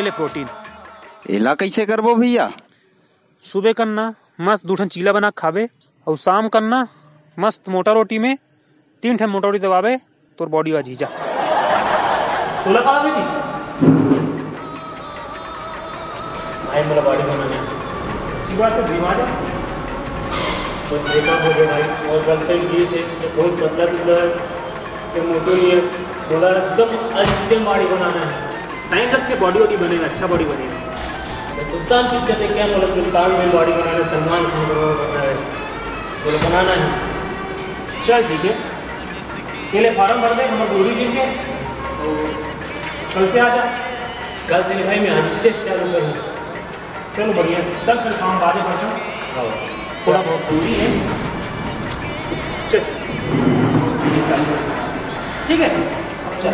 ले प्रोटीन। एला कैसे करबो भैया? सुबह करना मस्त 2 ठन चीला बना खावे और शाम करना मस्त मोटा रोटी में 3 ठन मोटा रोटी दबावे तो बॉडी वाजी जा। तोला खा जी भाई मेरा बॉडी बनाना है। अच्छी बात है बीमार है तो देखा हो गया भाई और गलते भी से तो बहुत पतला दुबला है कि मोटो नहीं है बोला एकदम अच्छे बॉडी बनाना है। टाइम लग के बॉडी बनेगा, अच्छा बॉडी बनेगा। सुल्तान पिक्चर देख क्या बोला सुल्तान में बॉडी बनाना सलमान खान बनना है तो बनाना है। चल ठीक है के लिए फार्म भर दे हमारे बॉडी जिम के तो कल से आ जा। कल से भाई मैं आज चेस्ट चालू करूँ। चलो बढ़िया कल फिर शाम 12 बजे थोड़ा बहुत दूरी है चल ठीक है। चल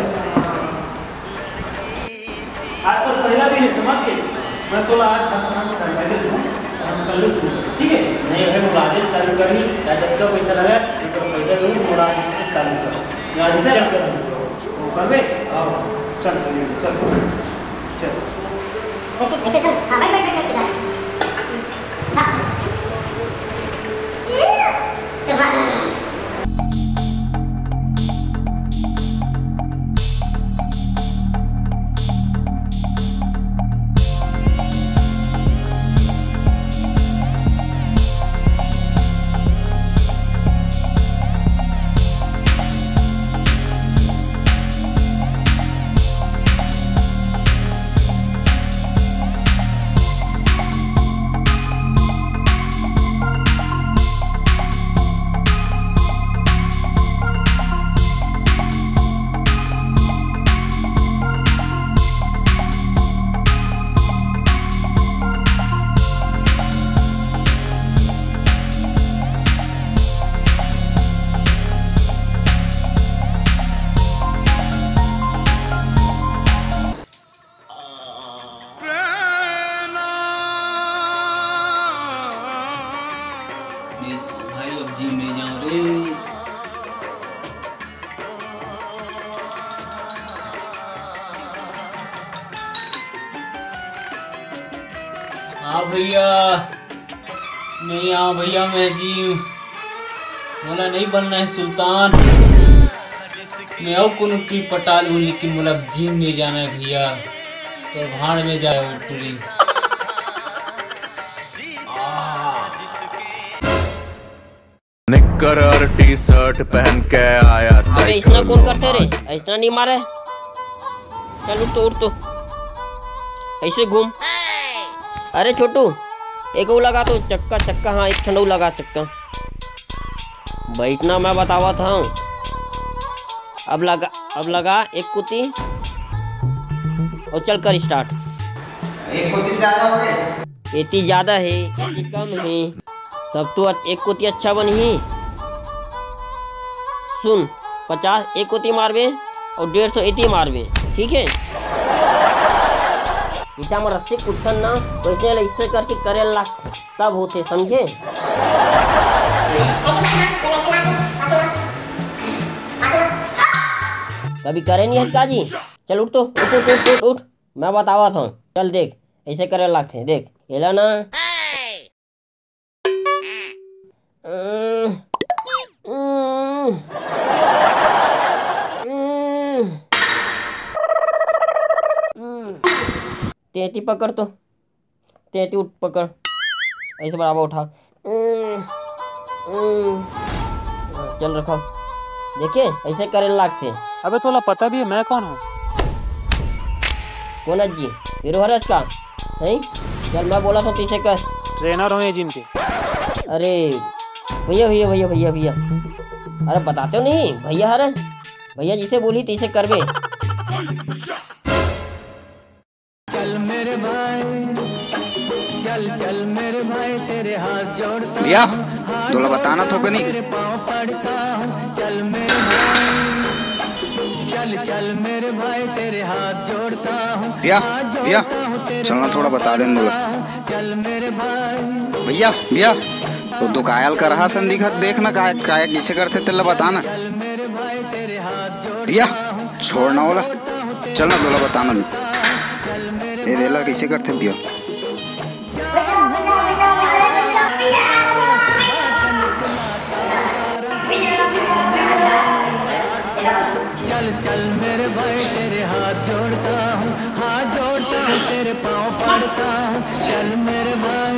आज तो पहला दिन है समझ के मैं तो आज कल ठीक है। नहीं भाई वो आज चालू करी जब का पैसा लगा तो पैसा करूँ थोड़ा चालू करो आज से चल कर दे। चल चल चल ऐसे चल हां भाई बैठ बैठ चल जिम नहीं जाऊं रे। हाँ भैया नहीं आओ भैया मैं जिम बोला नहीं बनना है सुल्तान। मैं और कोनो ट्रिप पटा लूँ लेकिन बोला जिम नहीं जाना है भैया तो भाड़ में जाए ट्रिप। निक्कर और टी शर्ट पहन के आया अरे इसना कौन करते रे ऐसा नहीं मारे। चल उठ तो ऐसे घूम। अरे छोटू एक वो लगा तो चक्का चक्का। हाँ एक ठंडा लगा चक्का। बैठना मैं बतावा था। अब लगा एक कुत्ती और चल कर स्टार्ट। एक कुत्ती ज्यादा हो गए। एती ज्यादा है एती कम है तब तो एक कुत्ती अच्छा बनी। सुन 50 एक कुत्ती मारबे और 150 एती मारबे ठीक है। इतना में रस्सी कुत्थन ना वैसे ऐसे करके करे लाख तब होते समझे। कभी करे नहीं है काजी। चल उठ तो उठ मैं बतावा था। चल देख ऐसे करे लागते देख एला ना। तेती पकड़ तो तेती उठ पकड़ ऐसे बराबर उठा। चल रखो देखिए ऐसे करे लागते। अबे तोला पता भी है मैं कौन हूँ? कौन जी हीरो हरस का नहीं। चल मैं बोला था तीसे कर ट्रेनर हो ये जिम के। अरे भैया भैया भैया भैया भैया अरे बताते हो नहीं भैया। अरे भैया जिसे बोली तीसे करवे। चल मेरे भाई चल चल मेरे भाई तेरे हाथ जोड़ता भैया तोला बताना तो नहीं। तेरे पाँव पड़ता हूँ चल मेरे भाई चल चल मेरे भाई तेरे हाथ जोड़ता हूँ। भैया भैया चलना थोड़ा बता दें बोला। चल मेरे भाई भैया भैया तो दुकायल कर रहा सन दिखत देखना काय काय किसे करते तेला बताना। भैया छोड़ना बोला चलना तोला बताना। ये देला कैसे करते पियो? चल चल मेरे भाई तेरे हाथ जोड़ता हूँ, हाथ जोड़ता हूँ, तेरे पाँव पड़ता हूँ, चल मेरे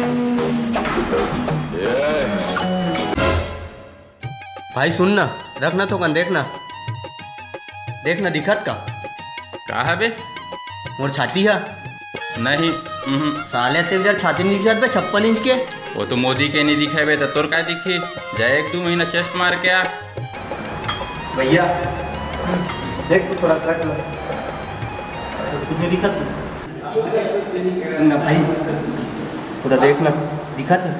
भाई सुन ना, रखना तो कन देखना दिखत का है बे? मोर छाती है नहीं। साले तेरे जर छाती नहीं दिखत बे 56 इंच के। वो तो मोदी के नहीं दिखे बे, तो तोर का दिखी? जाए 1-2 महीना चेस्ट मार के आ। भैया देख थोड़ा कट लो। कुछ नहीं दिखत ना भाई, थोड़ा देखना दिखत है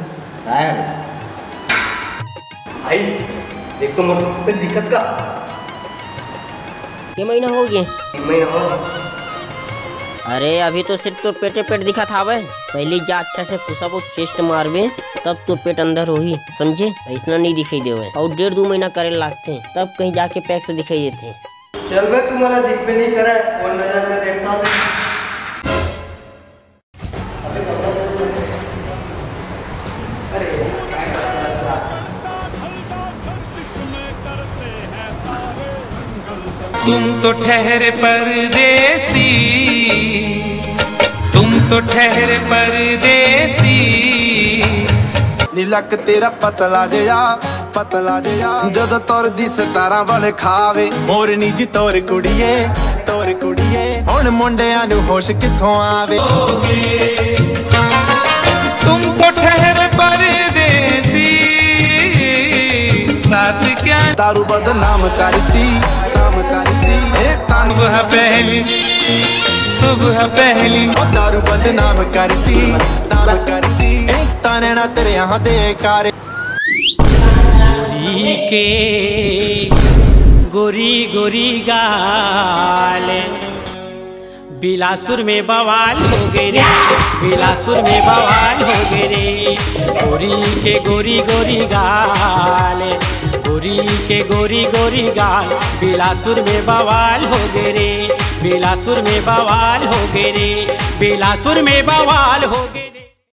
भाई, देख तो मोर पे दिखत का। ये महीना हो गया? 3 महीना हो। अरे अभी तो सिर्फ तो पेट दिखा था बे। पहले जा अच्छा से पुशअप और चेस्ट मारबे, तब तो पेट अंदर हो ही, समझे? ऐसा नहीं दिखाई देवे। और 1.5-2 महीना करे लागते, तब कहीं जाके पैक से दिखाई देते। चल बे, तुम्हारा दिख भी नहीं करे और नजर में देखता हूँ। तुम तो ठहरे परदेसी, तुम तो ठहरे परदेसी। नीलक तेरा पतला जिया जद तोर दी सतारा वाले खावे मोरनी जी तोर कुड़िए हुण मुंडियां नू होश किथों आवे। तुम तो ठहरे परदेसी, साथ क्या दारू बदनाम करती सुबह पहली दारू बदनाम करती ताने ना तेरे यहाँ दे कारे। के गोरी गोरी गाल बिलासपुर में बवाल हो गए रे, बिलासपुर में बवाल हो गए रे। गोरी के गोरी गोरी गाल, गोरी के गोरी गोरी गाल बिलासपुर में बवाल हो गए रे, बिलासपुर में बवाल हो गए रे, बिलासपुर में बवाल हो गए।